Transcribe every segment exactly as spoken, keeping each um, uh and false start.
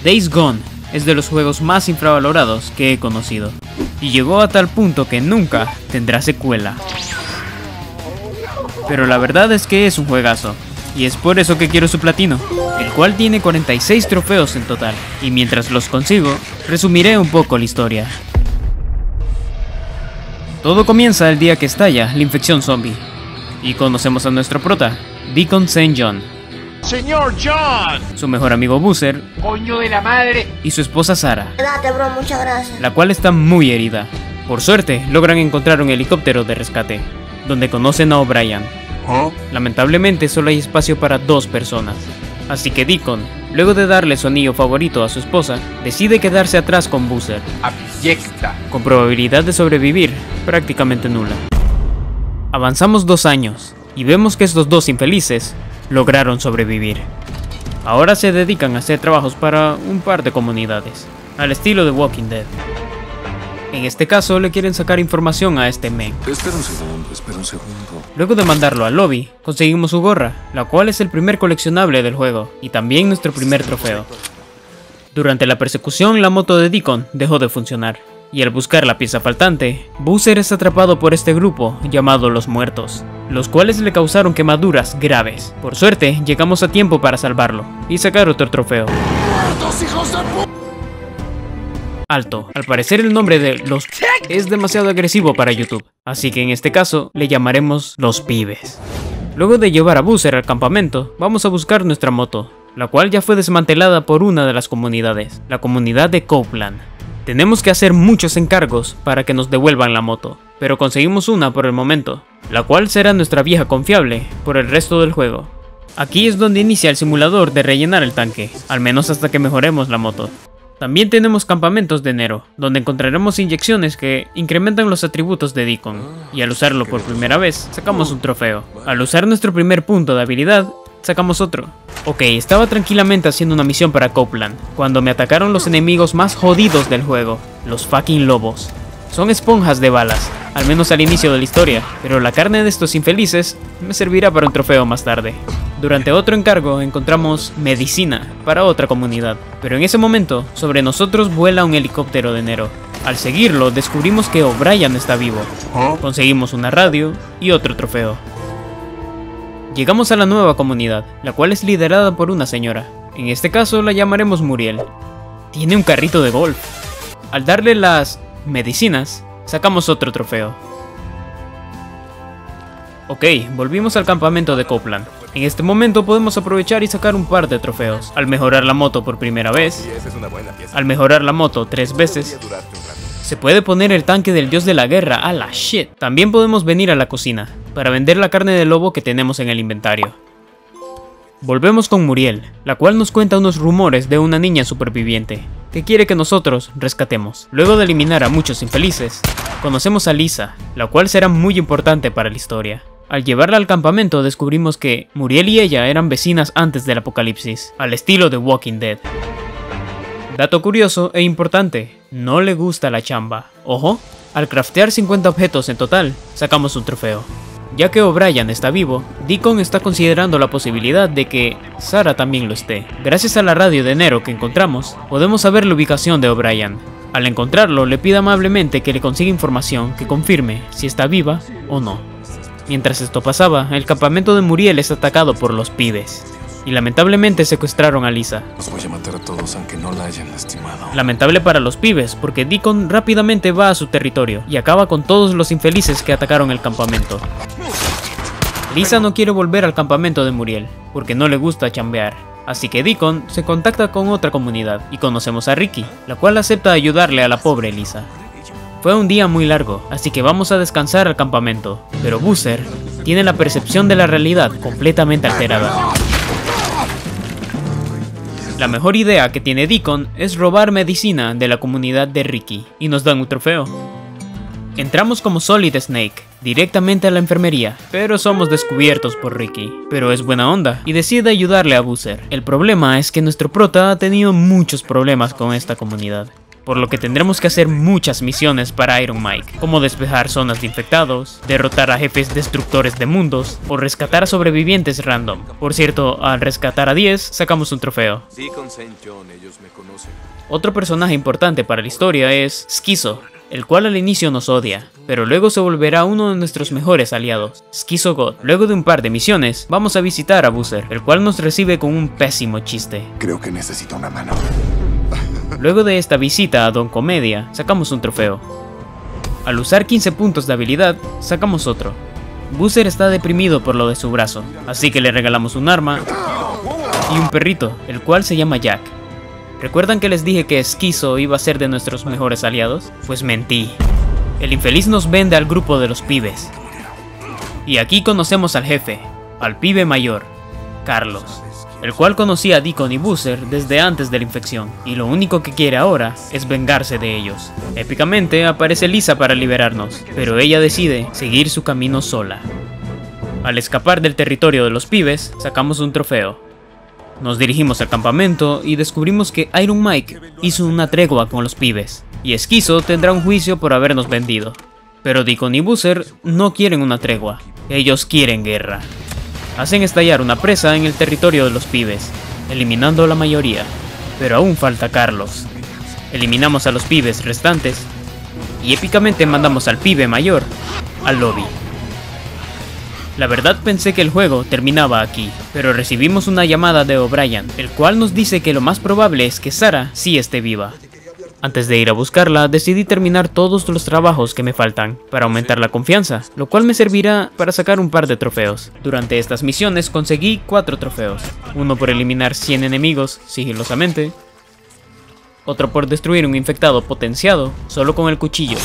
Days Gone es de los juegos más infravalorados que he conocido, y llegó a tal punto que nunca tendrá secuela. Pero la verdad es que es un juegazo, y es por eso que quiero su platino, el cual tiene cuarenta y seis trofeos en total, y mientras los consigo, resumiré un poco la historia. Todo comienza el día que estalla la infección zombie, y conocemos a nuestro prota, Deacon Saint John, ¡Señor John! su mejor amigo Boozer, ¡Coño de la madre! y su esposa Sarah, Date, bro, muchas gracias. la cual está muy herida. Por suerte, logran encontrar un helicóptero de rescate, donde conocen a O'Brien. ¿Ah? Lamentablemente solo hay espacio para dos personas, así que Deacon, luego de darle su anillo favorito a su esposa, decide quedarse atrás con Boozer, ¡Abyecta! con probabilidad de sobrevivir prácticamente nula. Avanzamos dos años, y vemos que estos dos infelices lograron sobrevivir. Ahora se dedican a hacer trabajos para un par de comunidades, al estilo de Walking Dead. En este caso le quieren sacar información a este men. Espera un segundo, espera un segundo. Luego de mandarlo al lobby, conseguimos su gorra, la cual es el primer coleccionable del juego, y también nuestro primer trofeo. Durante la persecución, la moto de Deacon dejó de funcionar, y al buscar la pieza faltante, Boozer es atrapado por este grupo llamado Los Muertos, los cuales le causaron quemaduras graves. Por suerte, llegamos a tiempo para salvarlo, y sacar otro trofeo. ¡Muertos, hijos de pu... Alto, al parecer el nombre de Los es demasiado agresivo para YouTube, así que en este caso le llamaremos Los Pibes. Luego de llevar a Boozer al campamento, vamos a buscar nuestra moto, la cual ya fue desmantelada por una de las comunidades, la comunidad de Copeland. Tenemos que hacer muchos encargos para que nos devuelvan la moto, pero conseguimos una por el momento, la cual será nuestra vieja confiable por el resto del juego. Aquí es donde inicia el simulador de rellenar el tanque, al menos hasta que mejoremos la moto. También tenemos campamentos de enero, donde encontraremos inyecciones que incrementan los atributos de Deacon, y al usarlo por primera vez, sacamos un trofeo. Al usar nuestro primer punto de habilidad, sacamos otro. Ok, estaba tranquilamente haciendo una misión para Copeland, cuando me atacaron los enemigos más jodidos del juego, los fucking lobos. Son esponjas de balas, al menos al inicio de la historia, pero la carne de estos infelices me servirá para un trofeo más tarde. Durante otro encargo encontramos medicina para otra comunidad, pero en ese momento sobre nosotros vuela un helicóptero de enero. Al seguirlo descubrimos que O'Brien está vivo, conseguimos una radio y otro trofeo. Llegamos a la nueva comunidad, la cual es liderada por una señora, en este caso la llamaremos Muriel. Tiene un carrito de golf. Al darle las medicinas, sacamos otro trofeo. Ok, volvimos al campamento de Copeland. En este momento podemos aprovechar y sacar un par de trofeos. Al mejorar la moto por primera vez, al mejorar la moto tres veces, se puede poner el tanque del dios de la guerra a la shit. También podemos venir a la cocina, para vender la carne de lobo que tenemos en el inventario. Volvemos con Muriel, la cual nos cuenta unos rumores de una niña superviviente, que quiere que nosotros rescatemos. Luego de eliminar a muchos infelices, conocemos a Lisa, la cual será muy importante para la historia. Al llevarla al campamento descubrimos que Muriel y ella eran vecinas antes del apocalipsis, al estilo de Walking Dead. Dato curioso e importante, no le gusta la chamba. Ojo, al craftear cincuenta objetos en total, sacamos un trofeo. Ya que O'Brien está vivo, Deacon está considerando la posibilidad de que Sarah también lo esté. Gracias a la radio de enero que encontramos, podemos saber la ubicación de O'Brien. Al encontrarlo, le pide amablemente que le consiga información que confirme si está viva o no. Mientras esto pasaba, el campamento de Muriel es atacado por los pibes, y lamentablemente secuestraron a Lisa. Los voy a matar a todos aunque no la hayan lastimado. Lamentable para los pibes, porque Deacon rápidamente va a su territorio y acaba con todos los infelices que atacaron el campamento. Lisa no quiere volver al campamento de Muriel, porque no le gusta chambear. Así que Deacon se contacta con otra comunidad y conocemos a Ricky, la cual acepta ayudarle a la pobre Lisa. Fue un día muy largo, así que vamos a descansar al campamento, pero Boozer tiene la percepción de la realidad completamente alterada. La mejor idea que tiene Deacon es robar medicina de la comunidad de Ricky, y nos dan un trofeo. Entramos como Solid Snake, directamente a la enfermería, pero somos descubiertos por Ricky, pero es buena onda y decide ayudarle a Boozer. El problema es que nuestro prota ha tenido muchos problemas con esta comunidad, por lo que tendremos que hacer muchas misiones para Iron Mike, como despejar zonas de infectados, derrotar a jefes destructores de mundos, o rescatar a sobrevivientes random. Por cierto, al rescatar a diez, sacamos un trofeo. Deacon Saint John, ellos me conocen. Otro personaje importante para la historia es Schizo, el cual al inicio nos odia, pero luego se volverá uno de nuestros mejores aliados, Schizo God. Luego de un par de misiones, vamos a visitar a Boozer, el cual nos recibe con un pésimo chiste. Creo que necesito una mano. Luego de esta visita a Don Comedia, sacamos un trofeo. Al usar quince puntos de habilidad, sacamos otro. Boozer está deprimido por lo de su brazo, así que le regalamos un arma y un perrito, el cual se llama Jack. ¿Recuerdan que les dije que Schizo iba a ser de nuestros mejores aliados? Pues mentí. El infeliz nos vende al grupo de los pibes. Y aquí conocemos al jefe, al pibe mayor, Carlos, el cual conocía a Deacon y Boozer desde antes de la infección, y lo único que quiere ahora es vengarse de ellos. Épicamente aparece Lisa para liberarnos, pero ella decide seguir su camino sola. Al escapar del territorio de los pibes, sacamos un trofeo. Nos dirigimos al campamento y descubrimos que Iron Mike hizo una tregua con los pibes, y Schizo tendrá un juicio por habernos vendido. Pero Deacon y Boozer no quieren una tregua, ellos quieren guerra. Hacen estallar una presa en el territorio de los pibes, eliminando a la mayoría, pero aún falta Carlos. Eliminamos a los pibes restantes, y épicamente mandamos al pibe mayor al lobby. La verdad pensé que el juego terminaba aquí, pero recibimos una llamada de O'Brien, el cual nos dice que lo más probable es que Sarah sí esté viva. Antes de ir a buscarla, decidí terminar todos los trabajos que me faltan, para aumentar la confianza, lo cual me servirá para sacar un par de trofeos. Durante estas misiones conseguí cuatro trofeos, uno por eliminar cien enemigos sigilosamente, otro por destruir un infectado potenciado solo con el cuchillo.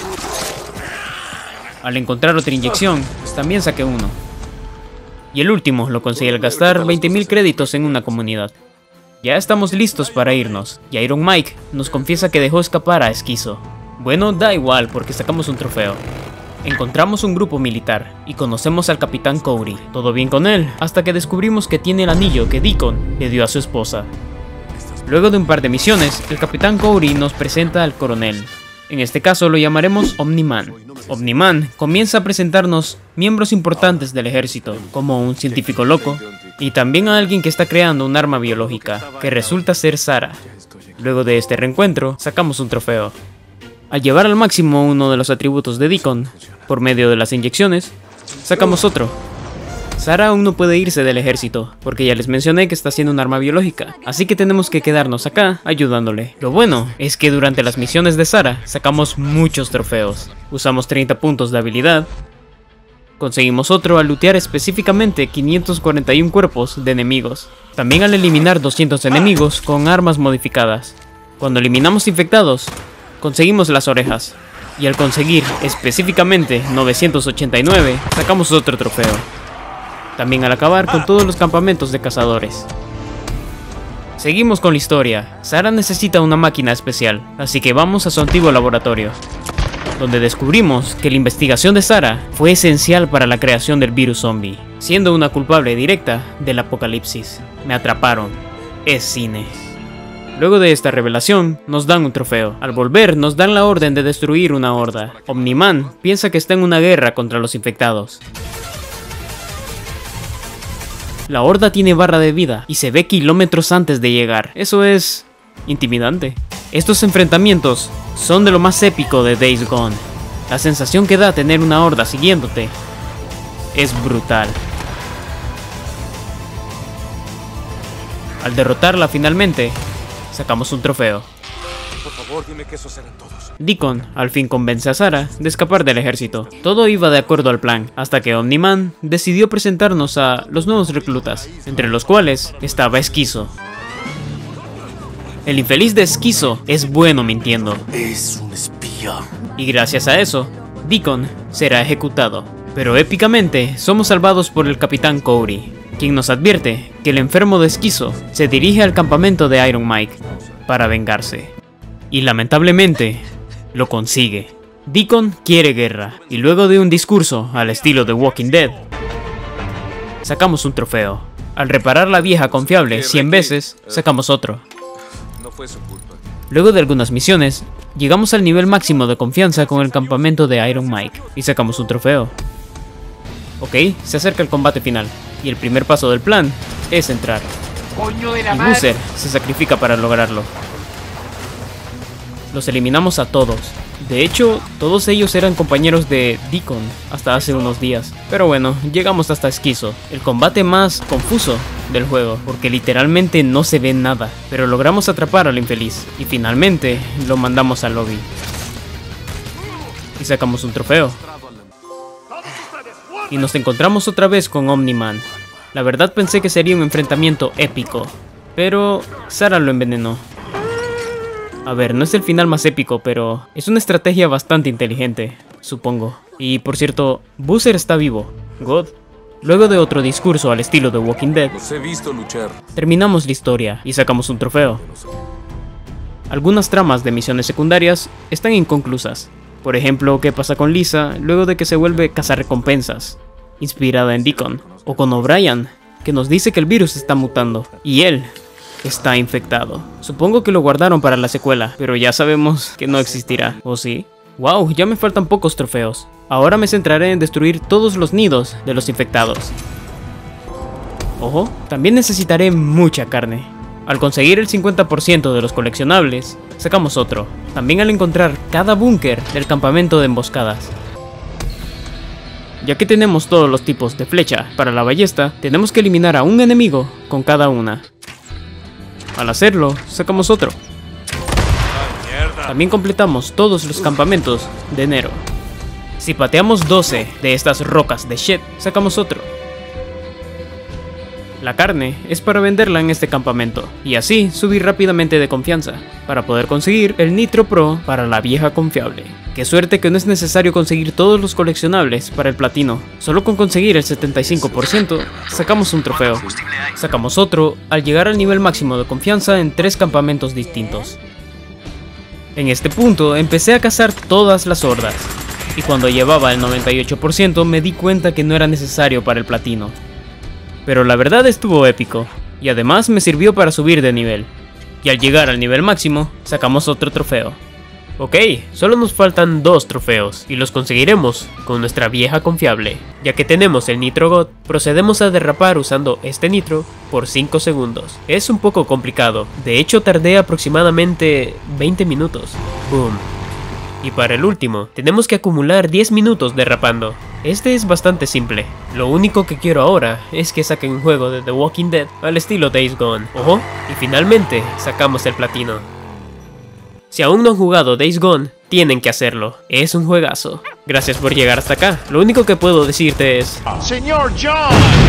Al encontrar otra inyección, también saqué uno. Y el último lo conseguí al gastar veinte mil créditos en una comunidad. Ya estamos listos para irnos, y Iron Mike nos confiesa que dejó escapar a Schizo. Bueno, da igual porque sacamos un trofeo. Encontramos un grupo militar, y conocemos al Capitán Cody. Todo bien con él, hasta que descubrimos que tiene el anillo que Deacon le dio a su esposa. Luego de un par de misiones, el Capitán Cody nos presenta al coronel. En este caso lo llamaremos Omni-Man. Omni-Man comienza a presentarnos miembros importantes del ejército, como un científico loco, y también a alguien que está creando un arma biológica, que resulta ser Sarah. Luego de este reencuentro, sacamos un trofeo. Al llevar al máximo uno de los atributos de Deacon, por medio de las inyecciones, sacamos otro. Sarah aún no puede irse del ejército, porque ya les mencioné que está haciendo un arma biológica, así que tenemos que quedarnos acá ayudándole. Lo bueno es que durante las misiones de Sarah sacamos muchos trofeos. Usamos treinta puntos de habilidad, conseguimos otro al lootear específicamente quinientos cuarenta y uno cuerpos de enemigos, también al eliminar doscientos enemigos con armas modificadas. Cuando eliminamos infectados, conseguimos las orejas, y al conseguir específicamente novecientos ochenta y nueve, sacamos otro trofeo. También al acabar con todos los campamentos de cazadores. Seguimos con la historia. Sarah necesita una máquina especial, así que vamos a su antiguo laboratorio, donde descubrimos que la investigación de Sarah fue esencial para la creación del virus zombie, siendo una culpable directa del apocalipsis. Me atraparon. Es cine. Luego de esta revelación, nos dan un trofeo. Al volver, nos dan la orden de destruir una horda. Omni-Man piensa que está en una guerra contra los infectados. La horda tiene barra de vida y se ve kilómetros antes de llegar. Eso es intimidante. Estos enfrentamientos son de lo más épico de Days Gone. La sensación que da tener una horda siguiéndote es brutal. Al derrotarla finalmente, sacamos un trofeo. Por favor, dime que esos eran todos. Deacon al fin convence a Sarah de escapar del ejército. Todo iba de acuerdo al plan, hasta que Omni-Man decidió presentarnos a los nuevos reclutas, entre los cuales estaba Schizo. El infeliz de Schizo es bueno mintiendo. Es un espía. Y gracias a eso, Deacon será ejecutado. Pero épicamente somos salvados por el Capitán Cody, quien nos advierte que el enfermo de Schizo se dirige al campamento de Iron Mike para vengarse. Y lamentablemente, lo consigue. Deacon quiere guerra, y luego de un discurso al estilo de Walking Dead, sacamos un trofeo. Al reparar la vieja confiable cien veces, sacamos otro. fue su culpa. Luego de algunas misiones, llegamos al nivel máximo de confianza con el campamento de Iron Mike y sacamos un trofeo. Ok, se acerca el combate final y el primer paso del plan es entrar. Coño de la Y madre. Boozer se sacrifica para lograrlo. Los eliminamos a todos. De hecho, todos ellos eran compañeros de Deacon hasta hace unos días. Pero bueno, llegamos hasta Esquizo, el combate más confuso del juego, porque literalmente no se ve nada. Pero logramos atrapar al infeliz y finalmente lo mandamos al lobby. Y sacamos un trofeo. Y nos encontramos otra vez con Omni-Man. La verdad pensé que sería un enfrentamiento épico, pero Sarah lo envenenó. A ver, no es el final más épico, pero es una estrategia bastante inteligente, supongo. Y por cierto, Boozer está vivo. God. Luego de otro discurso al estilo de Walking Dead, Los he visto luchar. terminamos la historia y sacamos un trofeo. Algunas tramas de misiones secundarias están inconclusas. Por ejemplo, qué pasa con Lisa luego de que se vuelve cazarrecompensas, inspirada en Deacon. O con O'Brien, que nos dice que el virus está mutando y él está infectado. Supongo que lo guardaron para la secuela, pero ya sabemos que no existirá, ¿o sí? Wow, ya me faltan pocos trofeos. Ahora me centraré en destruir todos los nidos de los infectados. Ojo, también necesitaré mucha carne. Al conseguir el cincuenta por ciento de los coleccionables, sacamos otro. También al encontrar cada búnker del campamento de emboscadas. Ya que tenemos todos los tipos de flecha para la ballesta, tenemos que eliminar a un enemigo con cada una. Al hacerlo, sacamos otro. También completamos todos los campamentos de enero. Si pateamos doce de estas rocas de shit, sacamos otro. La carne es para venderla en este campamento, y así subir rápidamente de confianza, para poder conseguir el Nitro Pro para la vieja confiable. Qué suerte que no es necesario conseguir todos los coleccionables para el platino, solo con conseguir el setenta y cinco por ciento, sacamos un trofeo. Sacamos otro al llegar al nivel máximo de confianza en tres campamentos distintos. En este punto empecé a cazar todas las hordas, y cuando llevaba el noventa y ocho por ciento me di cuenta que no era necesario para el platino. Pero la verdad estuvo épico, y además me sirvió para subir de nivel. Y al llegar al nivel máximo, sacamos otro trofeo. Ok, solo nos faltan dos trofeos, y los conseguiremos con nuestra vieja confiable. Ya que tenemos el Nitro God, procedemos a derrapar usando este nitro por cinco segundos. Es un poco complicado, de hecho tardé aproximadamente veinte minutos. Boom. Y para el último, tenemos que acumular diez minutos derrapando. Este es bastante simple. Lo único que quiero ahora es que saquen un juego de The Walking Dead al estilo Days Gone. Ojo, y finalmente sacamos el platino. Si aún no han jugado Days Gone, tienen que hacerlo. Es un juegazo. Gracias por llegar hasta acá. Lo único que puedo decirte es... Señor John.